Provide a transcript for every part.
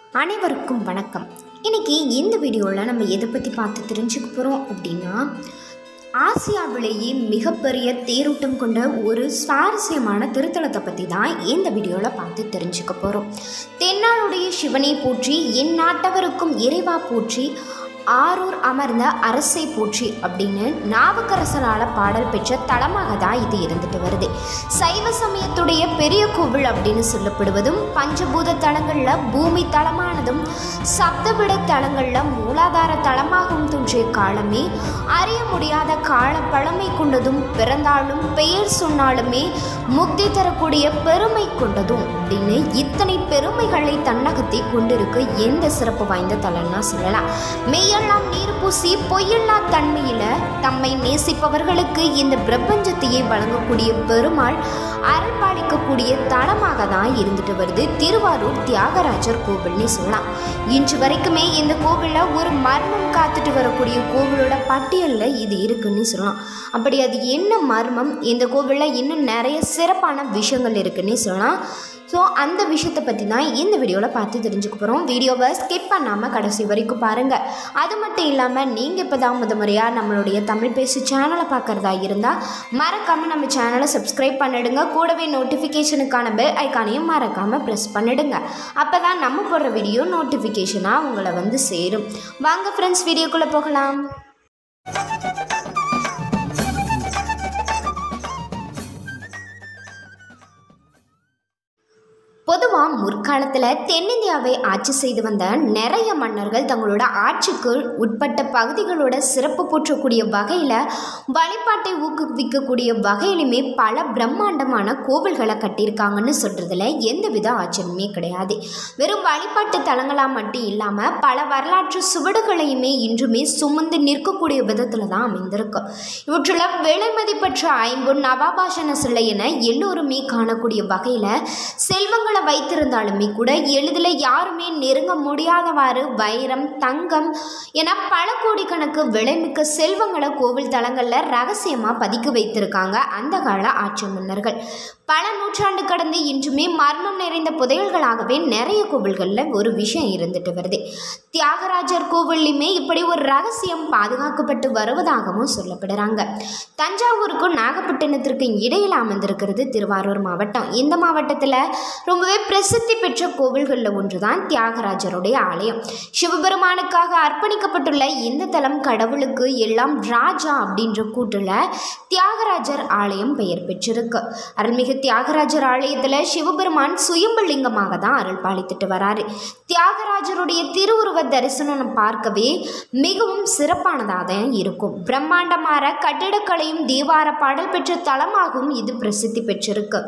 அனைவருக்கும் வணக்கம். இன்னைக்கு இந்த வீடியோவில் நம்ம எதை பற்றி பார்த்து தெரிஞ்சுக்க போகிறோம் அப்படின்னா, ஆசியாவிலேயே மிகப்பெரிய தேரோட்டம் கொண்ட ஒரு சுவாரஸ்யமான திருத்தலத்தை பற்றி தான் இந்த வீடியோவில் பார்த்து தெரிஞ்சுக்க போகிறோம். தென்னாளுடைய சிவனை போற்றி, என் நாட்டவருக்கும் இறைவா போற்றி, ஆரூர் அமர்ந்த அரசை போற்றி அப்படின்னு நாவுக்கரசரால் பாடல் பெற்ற தலமாக தான் இது இருந்துட்டு வருது. சைவ சமயத்துடைய பெரிய கோவில் அப்படின்னு சொல்லப்படுவதும், பஞ்சபூத தலங்களில் பூமி தலமானதும், சப்தவிட தலங்களில் மூலாதார தலமாகவும் தோன்றிய காலமே, அறிய முடியாத கால பழமை கொண்டதும், பிறந்தாலும் பெயர் சொன்னாலுமே முக்தி தரக்கூடிய பெருமை கொண்டதும் அப்படின்னு இத்தனை பெருமைகளை தன்னகத்தை கொண்டிருக்கு எந்த சிறப்பு வாய்ந்த தலம்னா சொல்லலாம். மெய்யெல்லாம் நீர் பூசி பொய்யெல்லா தன்மையில தம்மை நேசிப்பவர்களுக்கு இந்த பிரபஞ்சத்தையே வழங்கக்கூடிய பெருமாள் அருள்பாலிக்கக்கூடிய தலமாக தான் இருந்துட்டு வருது திருவாரூர் தியாகராஜர் கோவில்னு சொல்லலாம். இன்று வரைக்குமே இந்த கோவிலில் ஒரு மர்மம் காத்துட்டு வரக்கூடிய கோவிலோட பட்டியலில் இது இருக்குன்னு சொல்லலாம். அப்படி அது என்ன மர்மம், இந்த கோவிலில் இன்னும் நிறைய சிறப்பான விஷயங்கள் இருக்குன்னு சொல்லலாம். ஸோ அந்த விஷயத்தை பற்றி தான் இந்த வீடியோவில் பார்த்து தெரிஞ்சுக்க போகிறோம். வீடியோவை ஸ்கிப் பண்ணாமல் கடைசி வரைக்கும் பாருங்கள். அது மட்டும் இல்லாமல் நீங்கள் இப்போ தான் முறையாக நம்மளுடைய தமிழ் பேசு சேனலை பார்க்குறதா இருந்தால் மறக்காமல் நம்ம சேனலை சப்ஸ்கிரைப் பண்ணிடுங்க. கூடவே நோட்டிஃபிகேஷனுக்கான பெல் ஐக்கானையும் மறக்காமல் ப்ரெஸ் பண்ணிடுங்க. அப்போ தான் நம்ம போடுற வீடியோ நோட்டிஃபிகேஷனாக உங்களை வந்து சேரும். வாங்க ஃப்ரெண்ட்ஸ், வீடியோக்குள்ளே போகலாம். பொதுவாக முற்காலத்தில் தென்னிந்தியாவை ஆட்சி செய்து வந்த நிறைய மன்னர்கள் தங்களோட ஆட்சிக்கு உட்பட்ட பகுதிகளோட சிறப்பு போற்றக்கூடிய வகையில், வழிபாட்டை ஊக்குவிக்கக்கூடிய வகையிலுமே பல பிரம்மாண்டமான கோவில்களை கட்டியிருக்காங்கன்னு சொல்கிறதுல எந்தவித ஆச்சரியமே கிடையாது. வெறும் வழிபாட்டு தலங்களாக மட்டும் இல்லாமல் பல வரலாற்று சுவடுகளையுமே இன்றுமே சுமந்து நிற்கக்கூடிய விதத்தில் தான் அமைந்திருக்கு. இவற்றில் விலை மதிப்பற்ற ஐம்பொன் நவாபாஷண சிலை என எல்லோருமே காணக்கூடிய வகையில் செல்வங்களை வைத்திருந்தாலுமே கூட எளிதில் யாருமே நெருங்க முடியாதவாறு வைரம், தங்கம் என பல கோடிக்கணக்கு விலைமிக்க செல்வங்களை கோவில் தலங்களில் ரகசியமாக பதுக்கி வைத்திருக்காங்க அந்த கால ஆட்சி மன்னர்கள். பல நூற்றாண்டு கடந்து இன்றுமே மர்மம் நிறைந்த புதையல்களாகவே நிறைய கோவில்களில் ஒரு விஷயம் இருந்துட்டு வருது. தியாகராஜர் கோவில்லையுமே இப்படி ஒரு ரகசியம் பாதுகாக்கப்பட்டு வருவதாகவும் சொல்லப்படுறாங்க. தஞ்சாவூருக்கும் நாகப்பட்டினத்திற்கும் இடையில் அமைந்திருக்கிறது திருவாரூர் மாவட்டம். இந்த மாவட்டத்தில் ரொம்பவே பிரசித்தி பெற்ற கோவில்களில் ஒன்றுதான் தியாகராஜருடைய ஆலயம். சிவபெருமானுக்காக அர்ப்பணிக்கப்பட்டுள்ள இந்த தலம் கடவுளுக்கு எல்லாம் ராஜா அப்படின்ற கூற்றில் தியாகராஜர் ஆலயம் பெயர் பெற்றிருக்கு. அருள்மிகு தியாகராஜர் ஆலயத்தில் சிவபெருமான் சுயம்புலிங்கமாக தான் அருள் பாலித்துட்டு வராரு. தியாகராஜருடைய திருவுருவ தரிசனம் பார்க்கவே மிகவும் சிறப்பானதாக தான் இருக்கும். பிரம்மாண்டமான கட்டிடக்கலையும் தேவார பாடல் பெற்ற தலமாகவும் இது பிரசித்தி பெற்றிருக்கு.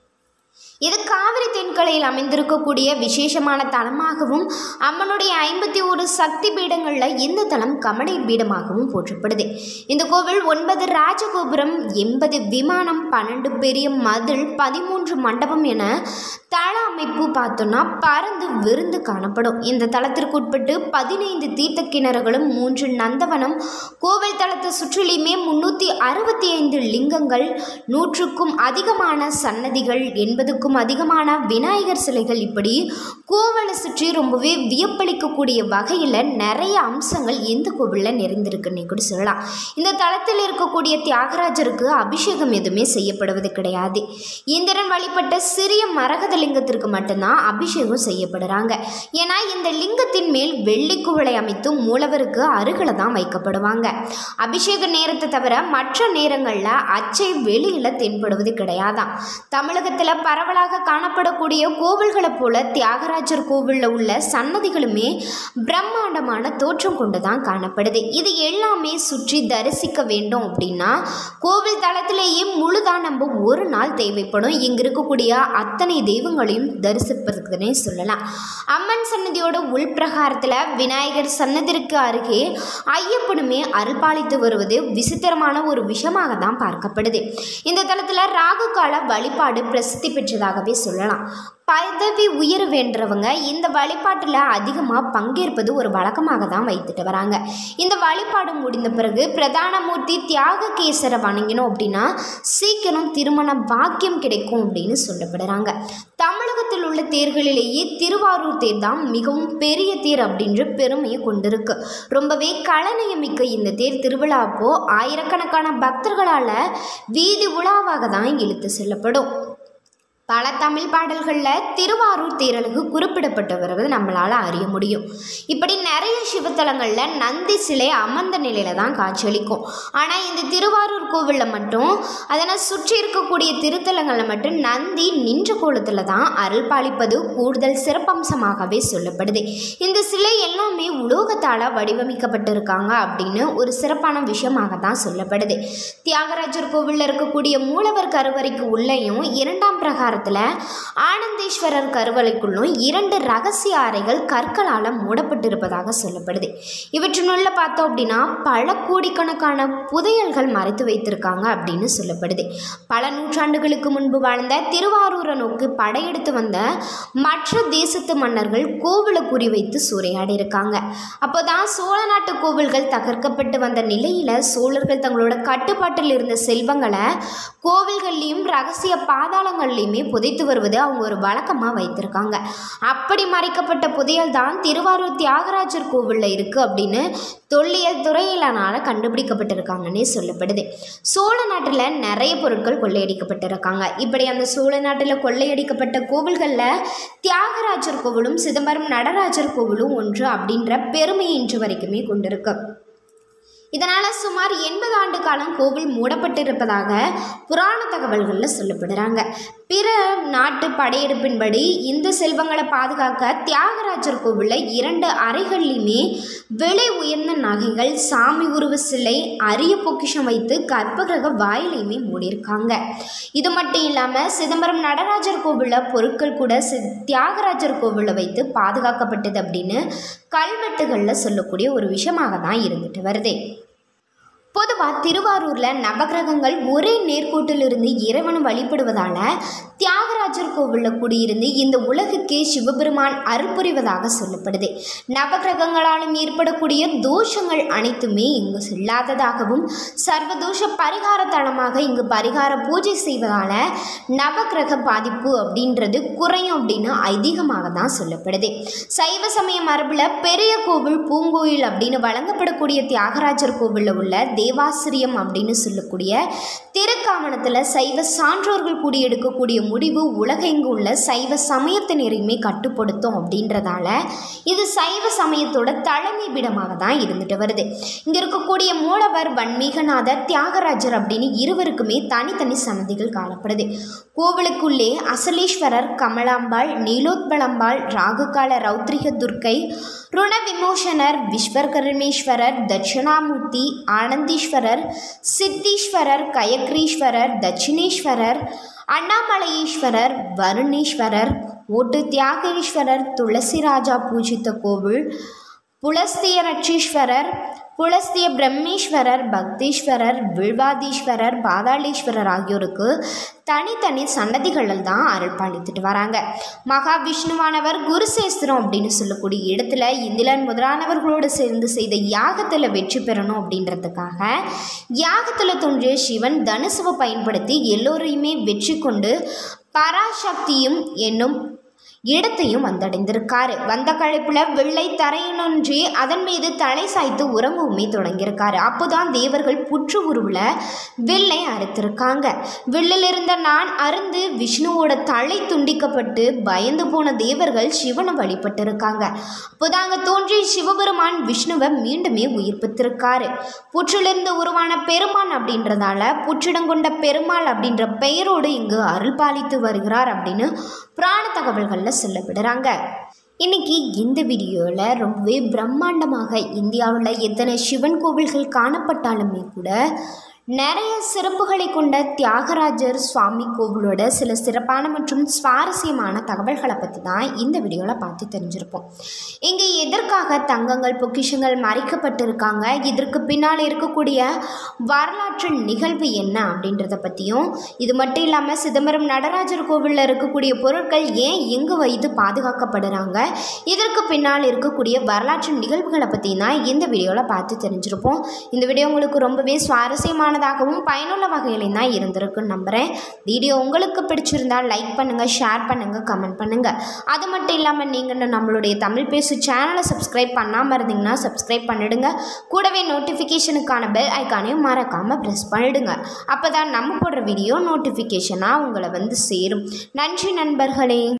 இது காவிரி தென்கரையில் அமைந்திருக்கக்கூடிய விசேஷமான தலமாகவும், அம்மனுடைய 51 சக்தி பீடங்களில் இந்த தலம் கமடை பீடமாகவும் போற்றப்படுது. இந்த கோவில் 9 ராஜகோபுரம், 80 விமானம், 12 பெரிய மதில், 13 மண்டபம் என தள அமைப்பு பார்த்தோன்னா பறந்து விருந்து காணப்படும். இந்த தலத்திற்கு உட்பட்டு 15 தீர்த்த கிணறுகளும், 3 நந்தவனம், கோவில் தலத்தை சுற்றிலுமே 365 லிங்கங்கள், 100க்கும் அதிகமான சன்னதிகள், 80க்கும் அதிகமான விநாயகர் சிலைகள், இப்படி கோவிலை சுற்றி ரொம்பவே வியப்பளிக்கக்கூடிய வகையில் நிறைய அம்சங்கள் இந்த கோவிலில் நிறைந்திருக்குன்னு கூட சொல்லலாம். இந்த தலத்தில் இருக்கக்கூடிய தியாகராஜருக்கு அபிஷேகம் எதுவுமே செய்யப்படுவது கிடையாது. இந்திரன் வழிபட்ட சிறிய மரகத லிங்கத்திற்கு மட்டும்தான் அபிஷேகம் செய்யப்படுறாங்க. ஏன்னா இந்த லிங்கத்தின் மேல் வெள்ளி குவளை அமைத்து மூலவருக்கு அருகில் தான் வைக்கப்படுவாங்க. அபிஷேக நேரத்தை தவிர மற்ற நேரங்களில் அச்சை வெளியில் தென்படுவது கிடையாதான். தமிழகத்தில் பரவலாக காணப்படக்கூடிய கோவில்களை போல தியாகராஜர் கோவிலில் உள்ள சன்னதிகளுமே பிரம்மாண்டமான தோற்றம் கொண்டுதான் காணப்படுது. இது எல்லாமே சுற்றி தரிசிக்க வேண்டும் அப்படின்னா கோவில் தளத்திலேயே முழுதான் நம்ம ஒரு நாள் தேவைப்படும். இங்கு இருக்கக்கூடிய அத்தனை தெய்வங்களையும் தரிசிப்பதுக்குன்னே சொல்லலாம். அம்மன் சன்னதியோட உள்பிரகாரத்தில் விநாயகர் சன்னதிற்கு அருகே ஐயப்பனுமே அருள்பாலித்து வருவது விசித்திரமான ஒரு விஷயமாக தான் பார்க்கப்படுது. இந்த தலத்தில் ராகு கால வழிபாடு பிரசித்தி பெற்றதாக என்பதாகவே சொல்லலாம். பதவி உயர வேண்டவங்க இந்த வழிபாட்டில் அதிகமாக பங்கேற்பது ஒரு வழக்கமாக தான் வைத்துட்டு வராங்க. இந்த வழிபாடு முடிந்த பிறகு பிரதான மூர்த்தி தியாககேசரை வணங்கினோம் அப்படின்னா சீக்கிரம் திருமண பாக்கியம் கிடைக்கும் அப்படின்னு சொல்லப்படுறாங்க. தமிழகத்தில் உள்ள தேர்களிலேயே திருவாரூர் தேர் தான் மிகவும் பெரிய தேர் அப்படின்ற பெருமையை கொண்டிருக்கு. ரொம்பவே கலைநயமிக்க இந்த தேர் திருவிழா அப்போ ஆயிரக்கணக்கான பக்தர்களால் வீதி உலாவாக தான் இழுத்து செல்லப்படும். பல தமிழ் பாடல்களில் திருவாரூர் தேரழகு குறிப்பிடப்பட்டு வருவது நம்மளால் அறிய முடியும். இப்படி நிறைய சிவத்தலங்களில் நந்தி சிலை அமர்ந்த நிலையில் தான் காட்சியளிக்கும். ஆனால் இந்த திருவாரூர் கோவிலில் மட்டும் அதனை சுற்றி இருக்கக்கூடிய திருத்தலங்களில் மட்டும் நந்தி நின்ற கோலத்தில் தான் அருள் பாலிப்பது கூடுதல் சிறப்பம்சமாகவே சொல்லப்படுது. இந்த சிலை எல்லாமே உலோகத்தால் வடிவமைக்கப்பட்டிருக்காங்க அப்படின்னு ஒரு சிறப்பான விஷயமாக தான் சொல்லப்படுது. தியாகராஜர் கோவிலில் இருக்கக்கூடிய மூலவர் கருவறைக்கு உள்ளேயும் இரண்டாம் பிரகாரத்தில் ஆனந்தேஸ்வரர் கருவறைக்குள்ளும் 2 ரகசிய அறைகள் கற்களால் மூடப்பட்டிருப்பதாக சொல்லப்படுது. இவற்றினுள்ள பார்த்தோம் அப்படின்னா பல கோடிக்கணக்கான புதையல்கள் மறைத்து வைத்திருக்காங்க அப்படின்னு சொல்லப்படுது. பல நூற்றாண்டுகளுக்கு முன்பு வாழ்ந்த திருவாரூரை நோக்கி படையெடுத்து வந்த மற்ற தேசத்து மன்னர்கள் கோவிலை குறிவைத்து சூறையாடி இருக்காங்க. அப்போதான் சோழ நாட்டு கோவில்கள் தகர்க்கப்பட்டு வந்த நிலையில் சோழர்கள் தங்களோட கட்டுப்பாட்டில் இருந்த செல்வங்களை கோவில்கள்லையும் ரகசிய பாதாளங்கள்லையுமே புதைத்து வருவது அவங்க ஒரு வழக்கமாக வைத்திருக்காங்க. அப்படி மறைக்கப்பட்ட புதையல் தான் திருவாரூர் தியாகராஜர் கோவிலில் இருக்குது அப்படின்னு தொல்லியல் துறையிலான கண்டுபிடிக்கப்பட்டிருக்காங்கன்னே சொல்லப்படுது. சோழ நாட்டில் நிறைய பொருட்கள் கொள்ளையடிக்கப்பட்டிருக்காங்க. இப்படி அந்த சோழ நாட்டில் கொள்ளையடிக்கப்பட்ட கோவில்களில் தியாகராஜர் கோவிலும் சிதம்பரம் நடராஜர் கோவிலும் ஒன்று அப்படின்ற பெருமையை இன்று வரைக்குமே கொண்டிருக்கு. இதனால் சுமார் 80 ஆண்டு காலம் கோவில் மூடப்பட்டிருப்பதாக புராண தகவல்களில் சொல்லப்படுறாங்க. பிற நாட்டு படையெடுப்பின்படி இந்த செல்வங்களை பாதுகாக்க தியாகராஜர் கோவிலில் 2 அறைகள்லையுமே விலை உயர்ந்த நகைகள், சாமி உருவ சிலை, அரிய பொக்கிஷம் வைத்து கர்ப்பகிரக வாயிலையுமே மூடியிருக்காங்க. இது மட்டும் இல்லாமல் சிதம்பரம் நடராஜர் கோவிலில் பொருட்கள் கூட தியாகராஜர் கோவிலில் வைத்து பாதுகாக்கப்பட்டது அப்படின்னு கல்வெட்டுகளில் சொல்லக்கூடிய ஒரு விஷயமாக தான் இருந்துட்டு வருது. பொதுவாக திருவாரூரில் நவகிரகங்கள் ஒரே நேர்கோட்டிலிருந்து இறைவனை வழிபடுவதால் தியாகராஜர் கோவிலில் கூடியிருந்து இந்த உலகுக்கே சிவபெருமான் அருள் புரிவதாக சொல்லப்படுது. நவகிரகங்களாலும் ஏற்படக்கூடிய தோஷங்கள் அனைத்துமே இங்கு செல்லாததாகவும் சர்வதோஷ பரிகார தலமாக இங்கு பரிகார பூஜை செய்வதால் நவகிரக பாதிப்பு அப்படின்றது குறையும் அப்படின்னு ஐதீகமாக தான் சொல்லப்படுது. சைவ சமய மரபில் பெரிய கோவில் பூங்கோயில் அப்படின்னு வழங்கப்படக்கூடிய தியாகராஜர் கோவிலில் உள்ள தேவாசிரியம் அப்படின்னு சொல்லக்கூடிய திருக்காவணத்தில் சைவ சான்றோர்கள் கூடி எடுக்கக்கூடிய முடிவு உலகெங்கு உள்ள சைவ சமயத்தினரையுமே கட்டுப்படுத்தும் அப்படின்றதால இது சைவ சமயத்தோட தலைமை பீடமாக தான் இருந்துட்டு வருது. இங்கே இருக்கக்கூடிய மூலவர் வன்மீகநாதர் தியாகராஜர் அப்படின்னு இருவருக்குமே தனித்தனி சன்னதிகள் காணப்படுது. கோவிலுக்குள்ளே அசலீஸ்வரர், கமலாம்பாள், நீலோத்பலம்பாள், ராகுகால ரௌத்ரிக துர்க்கை, ருண விமோசனர், விஸ்வகர்மேஸ்வரர், தட்சிணாமூர்த்தி, ஆனந்தீஸ்வரர், சித்தீஸ்வரர், கயக்ரீஸ்வரர், தட்சிணேஸ்வரர், அண்ணாமலையீஸ்வரர், வருணேஸ்வரர், ஓட்டு தியாகேஸ்வரர், துளசிராஜா பூஜித்த கோவில், புலஸ்திய நட்சீஸ்வரர், புலஸ்திய பிரம்மேஸ்வரர், பக்தீஸ்வரர், வில்வாதீஸ்வரர், பாதாளேஸ்வரர் ஆகியோருக்கு தனித்தனி சன்னதிகளில் தான் அருள் பாலித்துட்டு வராங்க. மகாவிஷ்ணுவானவர் குருசேஸ்திரம் அப்படின்னு சொல்லக்கூடிய இடத்துல இந்திரன் முதலானவர்களோடு சேர்ந்து செய்த யாகத்தில் வெற்றி பெறணும் அப்படின்றதுக்காக யாகத்தில் தோன்றிய சிவன் தனுசுவை பயன்படுத்தி எல்லோரையுமே வெற்றி கொண்டு பராசக்தியும் என்னும் இடத்தையும் வந்தடைந்திருக்காரு. வந்த களைப்புல வெள்ளை தரையினொன்றி அதன் மீது தலை சாய்த்து உறங்கவுமே தொடங்கியிருக்காரு. அப்போதான் தேவர்கள் புற்று உருவில் வில்லை அறுத்திருக்காங்க. வில்லில் இருந்த நான் அருந்து விஷ்ணுவோட தலை துண்டிக்கப்பட்டு பயந்து போன தேவர்கள் சிவனை வழிபட்டிருக்காங்க. அப்போதான் அங்கே தோன்றிய சிவபெருமான் விஷ்ணுவை மீண்டுமே உயிர்ப்பித்திருக்காரு. புற்றிலிருந்து உருவான பெருமான் அப்படின்றதால புற்றிடங்கொண்ட பெருமாள் அப்படின்ற பெயரோடு இங்கு அருள் பாலித்து வருகிறார் அப்படின்னு புராண தகவல்களில் சொல்லப்படுறாங்க. இன்னைக்கு இந்த வீடியோவில் ரொம்பவே பிரம்மாண்டமாக இந்தியாவில் எத்தனை சிவன் கோவில்கள் காணப்பட்டாலுமே கூட நிறைய சிறப்புகளை கொண்ட தியாகராஜர் சுவாமி கோவிலோட சில சிறப்பான மற்றும் சுவாரஸ்யமான தகவல்களை பற்றி தான் இந்த வீடியோவில் பார்த்து தெரிஞ்சிருப்போம். இங்கே எதற்காக தங்கங்கள் பொக்கிஷங்கள் மறைக்கப்பட்டிருக்காங்க, இதற்கு பின்னால் இருக்கக்கூடிய வரலாற்று நிகழ்வு என்ன அப்படின்றத பற்றியும், இது மட்டும் இல்லாமல் சிதம்பரம் நடராஜர் கோவிலில் இருக்கக்கூடிய பொருட்கள் ஏன் எங்கே வைத்து பாதுகாக்கப்படுறாங்க, இதற்கு பின்னால் இருக்கக்கூடிய வரலாற்று நிகழ்வுகளை பற்றி தான் இந்த வீடியோவில் பார்த்து தெரிஞ்சிருப்போம். இந்த வீடியோ உங்களுக்கு ரொம்பவே சுவாரஸ்யமான பயனுள்ள வகையிலையும் தான் இருந்திருக்குன்னு நம்புகிறேன். வீடியோ உங்களுக்கு பிடிச்சிருந்தால் லைக் பண்ணுங்கள், ஷேர் பண்ணுங்கள், கமெண்ட் பண்ணுங்கள். அது மட்டும் இல்லாமல் நீங்கள் நம்மளுடைய தமிழ் பேசு சேனலை சப்ஸ்கிரைப் பண்ணாமல் இருந்தீங்கன்னா சப்ஸ்கிரைப் பண்ணிடுங்க. கூடவே நோட்டிஃபிகேஷனுக்கான பெல் ஐக்கானையும் மறக்காமல் ப்ரெஸ் பண்ணிடுங்க. அப்போ தான் நம்ம போடுற வீடியோ நோட்டிஃபிகேஷனாக உங்களை வந்து சேரும். நன்றி நண்பர்களே.